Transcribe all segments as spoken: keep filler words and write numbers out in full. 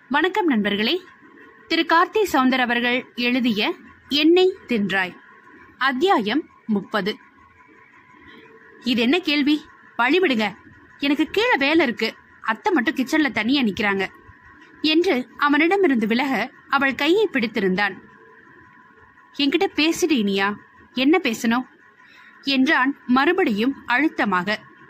வணக்கம் நண்பர்களே. திரு கார்த்தி சௌந்தர் அவர்கள் எழுதிய எண்ணெய் தின்றாய் அத்தியாயம் முப்பது. இது என்ன கேள்வி? வழிவிடுங்க, எனக்கு கீழே வேலை இருக்கு, அத்தை மட்டும் கிச்சன்ல தனியா நிக்கிறாங்க என்று அவனிடமிருந்து விலக அவள் கையை பிடித்திருந்தான். என்கிட்ட பேசிடு இனியா, என்ன பேசணும் என்றான் மறுபடியும் அழுத்தமாக.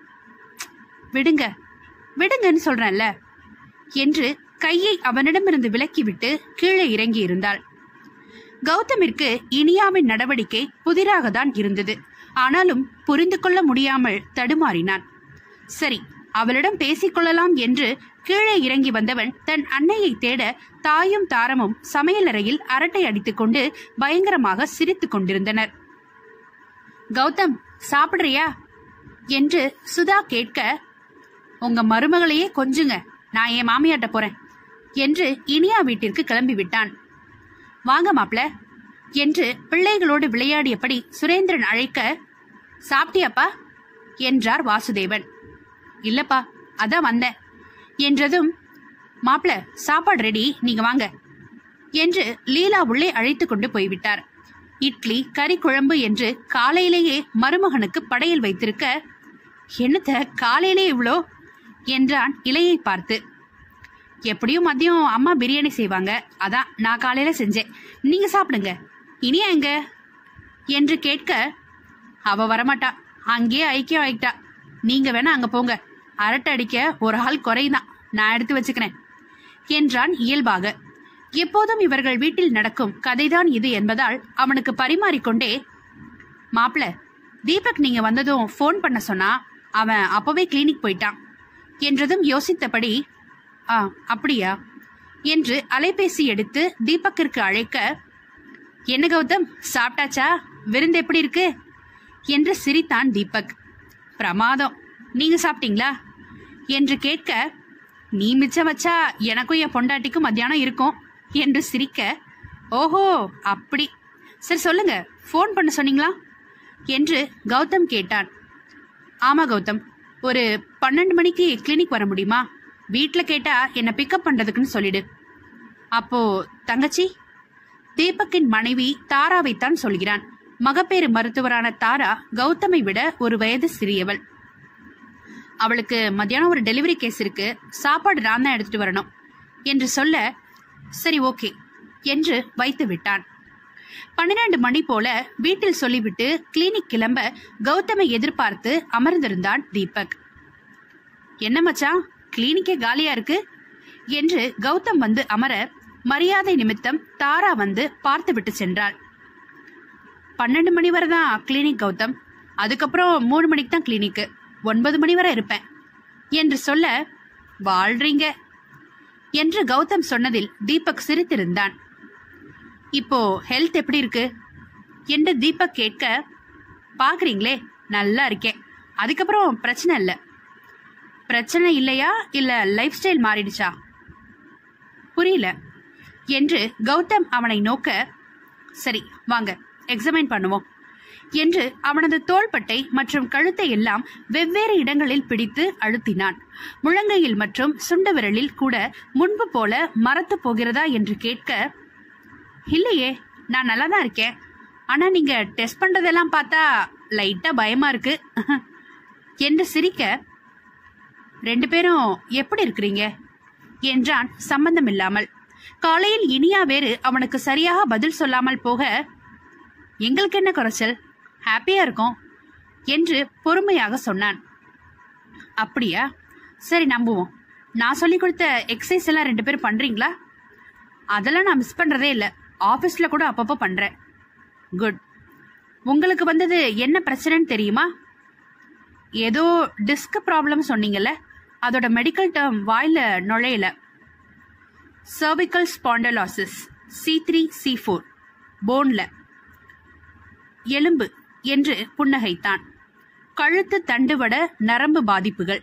விடுங்க விடுங்கன்னு சொல்றேன்ல என்று கையை அவனிடமிருந்து விலக்கிவிட்டு கீழே இறங்கி இருந்தாள். கௌதமிற்கு இனியாவின் நடவடிக்கை புதிராக தான் இருந்தது. ஆனாலும் புரிந்து கொள்ள முடியாமல் தடுமாறினான். சரி, அவளிடம் பேசிக்கொள்ளலாம் என்று கீழே இறங்கி வந்தவன் தன் அன்னையை தேட தாயும் தாரமும் சமையலறையில் அரட்டை அடித்துக் கொண்டு பயங்கரமாக சிரித்துக் கொண்டிருந்தனர். கௌதம், சாப்பிடுறியா என்று சுதா கேட்க, உங்க மருமகளையே கொஞ்சுங்க, நான் என் மாமியாட்ட போறேன் என்று இனியா வீட்டிற்கு கிளம்பி விட்டான். வாங்க மாப்ள என்று பிள்ளைகளோடு விளையாடியபடி சுரேந்திரன் அழைக்க, சாப்பிட்டியாப்பா என்றார் வாசுதேவன். இல்லப்பா, அதான் வந்தேன் என்றதும், மாப்ள சாப்பாடு ரெடி, நீங்க வாங்க என்று லீலா உள்ளே அழைத்து கொண்டு போய்விட்டார். இட்லி கறி குழம்பு என்று காலையிலேயே மருமகனுக்கு படையல் வைத்திருக்க, என்னத்த காலையிலே இவ்வளோ என்றான் இலையை பார்த்து. எப்படியும் மதியம் அம்மா பிரியாணி செய்வாங்க, அதான் நான் காலையில செஞ்சேன், நீங்க சாப்பிடுங்க. இனியா எங்க என்று கேட்க, அவ வரமாட்டா, அங்கேயே ஐக்கியம் ஆயிட்டா, நீங்க வேணா அங்க போங்க, அரட்டை அடிக்க ஒரு ஆள் குறைதான், நான் எடுத்து வச்சுக்கிறேன் என்றான் இயல்பாக. எப்போதும் இவர்கள் வீட்டில் நடக்கும் கதைதான் இது என்பதால் அவனுக்கு பரிமாறிக்கொண்டே, மாப்பிள தீபக் நீங்க வந்ததும் போன் பண்ண சொன்னா, அவன் அப்பவே கிளினிக் போயிட்டான் என்றதும் யோசித்தபடி, ஆ அப்படியா என்று அலைபேசி எடுத்து தீபக்கிற்கு அழைக்க, என்ன கௌதம் சாப்பிட்டாச்சா, விருந்து எப்படி இருக்கு என்று சிரித்தான் தீபக். பிரமாதம், நீங்க சாப்பிட்டீங்களா என்று கேட்க, நீ மிச்சம் வச்சா எனக்கும் என் பொண்டாட்டிக்கும் மத்தியானம் இருக்கும் என்று சிரிக்க, ஓஹோ அப்படி, சரி சொல்லுங்க, போன் பண்ண சொன்னீங்களா என்று கௌதம் கேட்டான். ஆமா கௌதம், ஒரு பன்னெண்டு மணிக்கு கிளினிக் வர முடியுமா? வீட்டுல கேட்டா என்ன பிக்கப் பண்றதுக்குன்னு சொல்லிடு. அப்போ தங்கச்சி? தீபக்கின் மனைவி தாராவைத்தான் சொல்கிறான். மகப்பேறு மருத்துவரான தாரா கௌதமை விட ஒரு வயது சிறியவள். அவளுக்கு மத்தியானம் ஒரு டெலிவரி கேஸ் இருக்கு, சாப்பாடு நான் தான் எடுத்துட்டு வரணும் என்று சொல்ல, சரி ஓகே என்று வைத்து விட்டான். பன்னிரண்டு மணி போல வீட்டில் சொல்லிவிட்டு கிளினிக் கிளம்ப கௌதமை எதிர்பார்த்து அமர்ந்திருந்தான் தீபக். என்ன மச்சான், கிளினிக்கே காலியா இருக்கு என்று கௌதம் வந்து அமர, மரியாதை நிமித்தம் தாரா வந்து பார்த்து விட்டு சென்றாள். பன்னெண்டு மணி வரை தான் கிளினிக் கௌதம், அதுக்கப்புறம் மூணு மணிக்கு தான் கிளினிக்கு, ஒன்பது மணி வரை இருப்பேன் என்று சொல்ல, வாழ்றீங்க என்று கௌதம் சொன்னதில் தீபக் சிரித்திருந்தான். இப்போ ஹெல்த் எப்படி இருக்கு என்று தீபக் கேட்க, பாக்குறீங்களே நல்லா இருக்கேன், அதுக்கப்புறம் பிரச்சனை இல்லை. பிரச்சனை இல்லையா இல்ல லைஃப் ஸ்டைல் மாறிடுச்சா? புரியல என்று கௌதம் அவனை நோக்க, சரி வாங்க எக்ஸாமின் பண்ணுவோம் என்று அவனது தோள்பட்டை மற்றும் கழுத்தை எல்லாம் வெவ்வேறு இடங்களில் பிடித்து அழுத்தினான். முழங்கையில் மற்றும் சுண்டு விரலில் கூட முன்பு போல மரத்து போகிறதா என்று கேட்க, இல்லையே நான் நல்லா தான் இருக்கேன், ஆனா நீங்க டெஸ்ட் பண்றதெல்லாம் பார்த்தா லைட்டா பயமா இருக்கு என்று சிரிக்க, ரெண்டு பேரும் எப்படி இருக்கிறீங்க என்றான் சம்பந்தம் இல்லாமல். காலையில் இனியா வேறு அவனுக்கு சரியாக பதில் சொல்லாமல் போக, எங்களுக்கு என்ன குறைச்சல், ஹாப்பியா இருக்கும் என்று பொறுமையாக சொன்னான். அப்படியா, சரி நம்புவோம். நான் சொல்லி கொடுத்த எக்ஸசைஸ் எல்லாம் ரெண்டு பேரும் பண்றீங்களா? அதெல்லாம் நான் மிஸ் பண்றதே இல்லை, ஆபீஸ்ல கூட அப்பப்போ பண்றேன். குட். உங்களுக்கு வந்தது என்ன பிரச்சனைன்னு தெரியுமா? ஏதோ டிஸ்க் ப்ராப்ளம் சொன்னீங்கல்ல, அதோட மெடிக்கல் டேர்ம் வாயில நுழையல. Cervical spondylosis, C three C four, போன்ல எலும்பு என்று புன்னகைத்தான். கழுத்து தண்டுவட நரம்பு பாதிப்புகள்.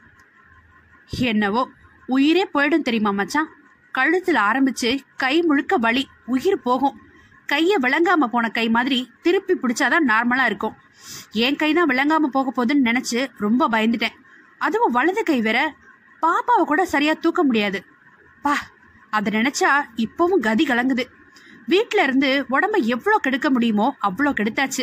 என்னவோ உயிரே போயிடும் தெரியுமா மச்சான், கழுத்துல ஆரம்பிச்சு கை முழுக்க வலி, உயிர் போகும். கைய விளங்காம போன கை மாதிரி திருப்பி பிடிச்சாதான் நார்மலா இருக்கும். என் கைதான் விளங்காம போக போகுதுன்னு நினைச்சு ரொம்ப பயந்துட்டேன். அதுவும் வலது கை வேற, பாப்பாவை கூட சரியா தூக்க முடியாது. பா அதை நினைச்சா இப்பவும் கதி கலங்குது. வீட்டுல இருந்து உடம்ப எவ்வளவு கெடுக்க முடியுமோ அவ்வளோ கெடுத்தாச்சு.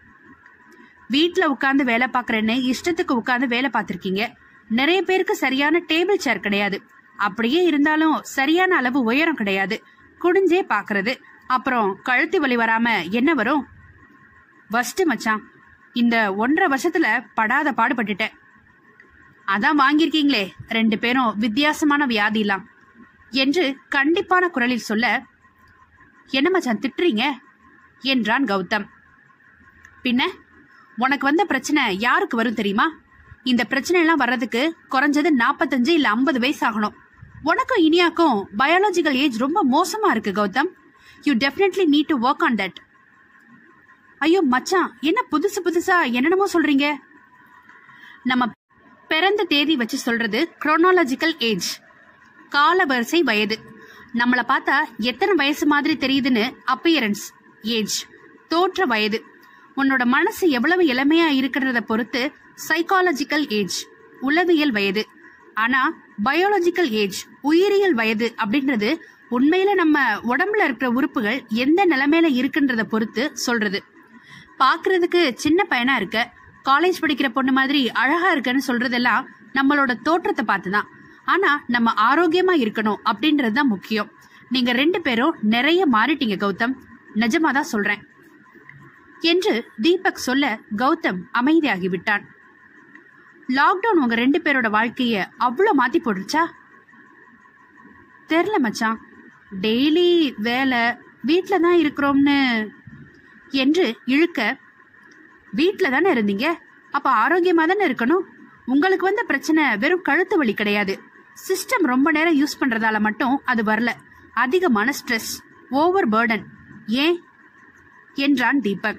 வீட்டுல உட்கார்ந்து வேலை பாக்குறேன்னு இஷ்டத்துக்கு உட்கார்ந்து வேலை பார்த்திருக்கீங்க. நிறைய பேருக்கு சரியான டேபிள் சேர் கிடையாது. அப்படியே இருந்தாலும் சரியான அளவு உயரம் கிடையாது. குடிஞ்சே பாக்குறது. அப்புறம் கழுத்து வலி வராம என்ன வரும்? வஸ்ட் மச்சான், இந்த ஒன்றரை வருஷத்துல படாத பாடுபட்டுட்டேன். அதான் வாங்கியிருக்கீங்களே ரெண்டு பேரும் வித்தியாசமான வியாதிலாம் என்று கண்டிப்பான குரலில் சொல்ல, என்ன மச்சான் திட்டுறீங்க என்றான் கௌதம். பின்ன உனக்கு வந்த பிரச்சனை யாருக்கு வரும் தெரியுமா? இந்த பிரச்சனை எல்லாம் வர்றதுக்கு குறைஞ்சது நாற்பத்தஞ்சு இல்ல ஐம்பது வயசு ஆகணும். உனக்கும் இனியாக்கும் பயாலஜிக்கல் ஏஜ் ரொம்ப மோசமா இருக்கு Gautham. You definitely need to work on that. ஐயோ மச்சான், என்ன புதுசு புதுசா என்னென்னமோ சொல்றீங்க? நம்ம பிறந்த தேதி வச்சு சொல்றது குரோனாலஜிக்கல் ஏஜ், கால வரிசை வயது. நம்மளை பார்த்தா எத்தனை வயசு மாதிரி தெரியுதுன்னு அப்பியரன்ஸ் ஏஜ், தோற்ற வயது. உன்னோட மனசு எவ்வளவு இளமையா இருக்கிறத பொறுத்து சைக்காலஜிக்கல் ஏஜ், உளவியல் வயது. ஆனா பயாலஜிக்கல் ஏஜ், உயிரியல் வயது அப்படின்றது உண்மையில நம்ம உடம்புல இருக்கிற உறுப்புகள் எந்த நிலைமையில இருக்குன்றத பொறுத்து சொல்றது. பாக்குறதுக்கு சின்ன பையனா இருக்க, காலேஜ் படிக்கிற பொண்ணு மாதிரி அழகா இருக்குன்னு சொல்றதெல்லாம் நம்மளோட தோற்றத்தை பார்த்துதான். ஆனா நம்ம ஆரோக்கியமா இருக்கணும் அப்படின்றதுதான் முக்கியம். நீங்க ரெண்டு பேரும் நிறைய மாறிட்டீங்க கௌதம், நிஜமாதான் சொல்றேன் என்று தீபக் சொல்ல கௌதம் அமைதியாகிவிட்டான். லாக்டவுன் உங்க ரெண்டு பேரோட வாழ்க்கைய அவ்வளவு மாத்தி போடுச்சா? தெரியல மச்சான், டெய்லி வேலை, வீட்டுல தான் இருக்கிறோம்னு என்று இழுக்க, வீட்டுல தானே இருந்தீங்க, அப்ப ஆரோக்கியமா தானே இருக்கணும். உங்களுக்கு வந்த பிரச்சனை வெறும் கழுத்து வலி கிடையாது. சிஸ்டம் ரொம்ப நேரம் யூஸ் பண்றதால மட்டும் அது வரல. அதிகமான ஸ்ட்ரெஸ், ஓவர் பர்டன். ஏன் என்றான் தீபக்.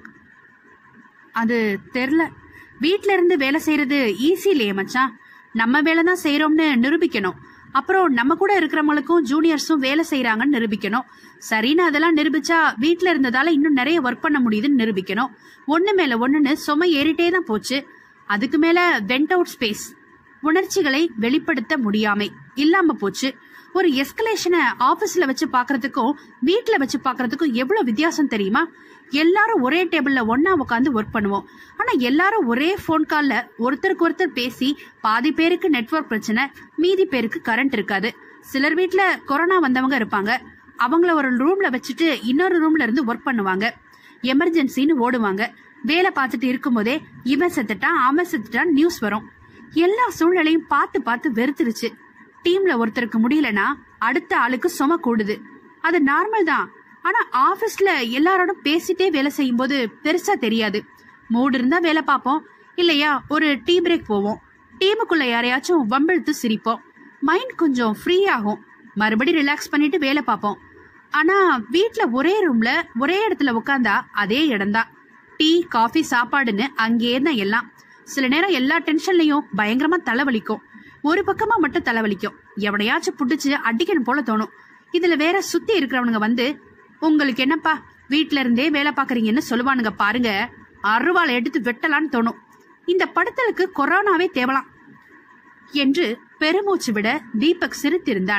அது தெரியல. வீட்ல இருந்து வேலை செய்யறது ஈஸி இல்லையே மச்சான். நம்ம வேலை தான் செய்யறோம்னு நிரூபிக்கணும். அப்புறம் நம்ம கூட இருக்கிறவங்களுக்கும் ஜூனியர்ஸும் வேலை செய்யறாங்கன்னு நிரூபிக்கணும். சரின்னு அதெல்லாம் நிரூபிச்சா வீட்டுல இருந்ததால இன்னும் நிறைய ஒர்க் பண்ண முடியுதுன்னு நிரூபிக்கணும். ஒண்ணு மேல ஒண்ணுன்னு சுமை ஏறிட்டே தான் போச்சு. அதுக்கு மேல வெண்ட் அவுட் ஸ்பேஸ், உணர்ச்சிகளை வெளிப்படுத்த முடியாமை இல்லாம போச்சு. ஒரு எஸ்கலேஷனை ஆபீஸ்ல வச்சு பாக்குறதுக்கும் வீட்டுல வச்சு பாக்குறதுக்கும் எவ்வளவு வித்தியாசம் தெரியுமா? எல்லாரும் ஒரே டேபிள்ல ஒன்னா உட்காந்து ஒர்க் பண்ணுவோம். ஆனா எல்லாரும் ஒரே போன் கால்ல ஒருத்தருக்கு ஒருத்தர் பேசி, பாதி பேருக்கு நெட்வொர்க் பிரச்சனை, மீதி பேருக்கு கரண்ட் இருக்காது. சிலர் வீட்டுல கொரோனா வந்தவங்க இருப்பாங்க. அவங்கள ஒரு ரூம்ல வச்சுட்டு இன்னொரு ரூம்ல இருந்து ஒர்க் பண்ணுவாங்க. எமர்ஜென்சின்னு ஓடுவாங்க. வேலை பார்த்துட்டு இருக்கும் போதே இவன் செத்துட்டான் அவன் செத்துட்டான் நியூஸ் வரும். எல்லா சூழ்நிலையும் பார்த்து பார்த்து வெறுத்துருச்சு. டீம்ல ஒருத்தருக்கு முடியலன்னா அடுத்த ஆளுக்கு சும கூடுது. அது நார்மல் தான். ஆனா ஆபீஸ்ல எல்லாரோட பேசிட்டே வேலை செய்யும் போது பெருசா தெரியாது. மூடு இருந்தா வேலை பார்ப்போம், இல்லையா ஒரு டீ பிரேக் போவோம். டீமுக்குள்ள யாரையாச்சும் வம்பிழுத்து சிரிப்போம். மைண்ட் கொஞ்சம் ஃப்ரீ ஆகும். மறுபடி ரிலாக்ஸ் பண்ணிட்டு வேலை பார்ப்போம். ஆனா வீட்டுல ஒரே ரூம்ல ஒரே இடத்துல உட்காந்தா அதே இடம்தான். டீ காஃபி சாப்பாடுன்னு அங்கேயே தான் எல்லாம். சில நேரம் எல்லா டென்ஷன்லயும் பயங்கரமா தலைவலிக்கும். ஒரு பக்கமா மட்டும் தலைவலிக்கும். எவனையாச்சும் புடிச்சு அடிக்கணும் போல தோணும். இதுல வேற சுத்தி இருக்கிறவனுங்க வந்து, உங்களுக்கு என்னப்பா வீட்டுல இருந்தே வேலை பாக்குறீங்கன்னு சொல்லுவானுங்க பாருங்க, அருவாளை எடுத்து வெட்டலான்னு தோணும். இந்த படத்தலுக்கு கொரோனாவே தேவலாம் என்று பெருமூச்சு விட தீபக் சிரித்திருந்தான்.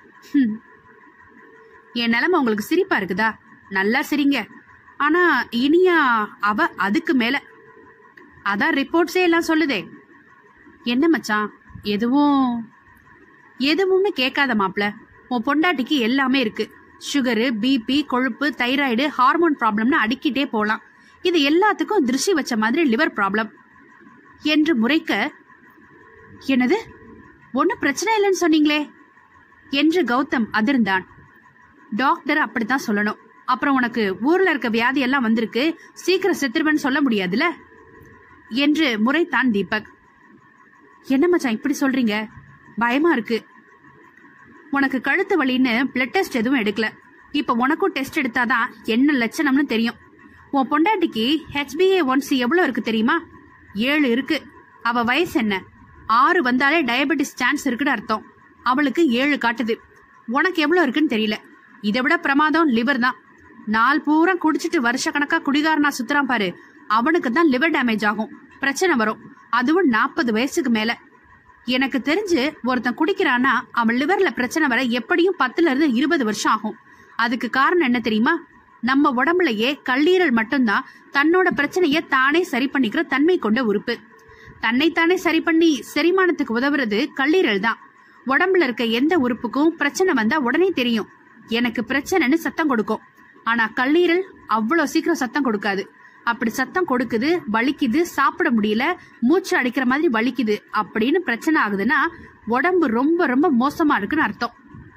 என் நிலைமை உங்களுக்கு சிரிப்பா இருக்குதா? நல்லா சிரிங்க. ஆனா இனியா அவ அதுக்கு மேல. அதான் ரிப்போர்ட்ஸே எல்லாம் சொல்லுதே. என்ன மச்சான், எதுவும் எதுவும்னு கேட்காத மாப்ள. உன் பொண்டாட்டிக்கு எல்லாமே இருக்கு. சுகரு, பிபி, கொழுப்பு, தைராய்டு, ஹார்மோன் ப்ராப்ளம்னு அடிக்கிட்டே போலாம். இது எல்லாத்துக்கும் திருஷ்டி வச்ச மாதிரி லிவர் ப்ராப்ளம் என்று முறைக்க, என்னது ஒன்னும் பிரச்சனை இல்லைன்னு சொன்னீங்களே என்று கௌதம் அதிர்ந்தான். டாக்டர் அப்படித்தான் சொல்லணும். அப்புறம் உனக்கு ஊர்ல இருக்க வியாதி எல்லாம் வந்திருக்கு, சீக்கிரம் செத்துருவன்னு சொல்ல முடியாதுல என்று முறைத்தான் தீபக். என்ன மச்சான் இப்படி சொல்றீங்க? பயமா இருக்கு. உனக்கு கழுத்து வலின்னு பிளட் டெஸ்ட் எதுவும் எடுக்கல. இப்ப உனக்கும் டெஸ்ட் எடுத்தாதான் என்ன லட்சணம்னு தெரியும். உன் பொண்டாட்டிக்கு ஹெச்பிஏ ஒன் சி எவ்வளவு இருக்கு தெரியுமா? ஏழு இருக்கு. அவ வயசு என்ன? ஆறு வந்தாலே டயபெட்டிஸ் சான்ஸ் இருக்குன்னு அர்த்தம். அவளுக்கு ஏழு காட்டுது. உனக்கு எவ்வளவு இருக்குன்னு தெரியல. இதை விட பிரமாதம் லிவர் தான். நாள் பூரா குடிச்சிட்டு வருஷ கணக்கா குடிகாரனா சுத்துறான் பாரு, அவனுக்கு தான் லிவர் டேமேஜ் ஆகும், பிரச்சனை வரும். அதுவும் நாற்பது வயசுக்கு மேல. எனக்கு தெரிஞ்சு ஒருத்தன் குடிக்கிறானா அவன் லிவர்ல பிரச்சனை வர எப்படியும் பத்துல இருந்து இருபது வருஷம் ஆகும். அதுக்கு காரணம் என்ன தெரியுமா? நம்ம உடம்புலயே கல்லீரல் மட்டும்தான் தன்னோட பிரச்சனைய தானே சரி பண்ணிக்கிற தன்மை கொண்ட உறுப்பு. தன்னைத்தானே சரி பண்ணி செரிமானத்துக்கு உதவுறது கல்லீரல் தான். உடம்புல இருக்க எந்த உறுப்புக்கும் பிரச்சனை வந்தா உடனே தெரியும், எனக்கு பிரச்சனைன்னு சத்தம் கொடுக்கும். ஆனா கல்லீரல் அவ்வளவு சீக்கிரம் சத்தம் கொடுக்காது. அப்படி சத்தம் கொடுக்குது, வலிக்குது, சாப்பிட முடியல, மூச்சு அடிக்கிற மாதிரி வலிக்குது அப்படின்னு பிரச்சனை ஆகுதுன்னா உடம்பு ரொம்ப ரொம்ப மோசமா இருக்குன்னு அர்த்தம்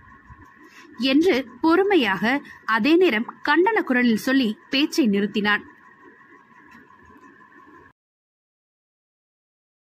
என்று பொறுமையாக அதே நேரம் கண்டன குரலில் சொல்லி பேச்சை நிறுத்தினான்.